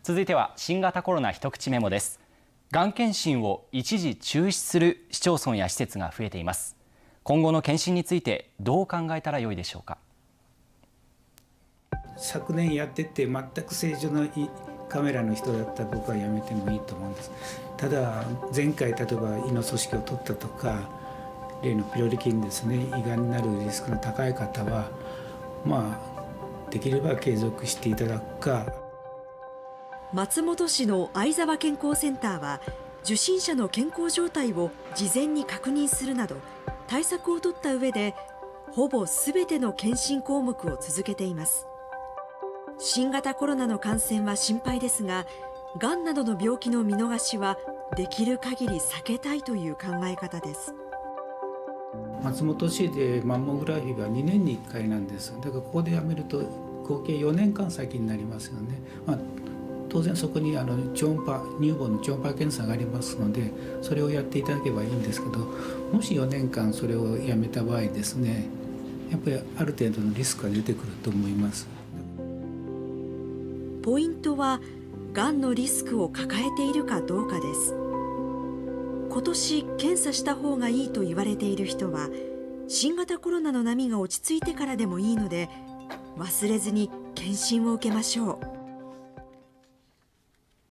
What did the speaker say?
続いては新型コロナ一口メモです。がん検診を一時中止する市町村や施設が増えています。今後の検診についてどう考えたらよいでしょうか。 昨年やってて全く正常なカメラの人だったら僕はやめてもいいと思うんです。ただ前回例えば胃の組織を取ったとか例のピロリ菌ですね、胃がんになるリスクの高い方はできれば継続していただくか。 松本市の相沢健康センターは受診者の健康状態を事前に確認するなど対策を取った上でほぼ全ての検診項目を続けています。新型コロナの感染は心配ですが、がんなどの病気の見逃しはできる限り避けたいという考え方です。 松本市でマンモグラフィーが2年に1回なんです。だからここでやめると合計4年間先になりますよね。当然そこに乳房の超音波検査がありますので、それをやっていただけばいいんですけど、もし4年間それをやめた場合ですね、やっぱりある程度のリスクが出てくると思います。 ポイントはがんのリスクを抱えているかどうかです。今年検査した方がいいと言われている人は新型コロナの波が落ち着いてからでもいいので忘れずに検診を受けましょう。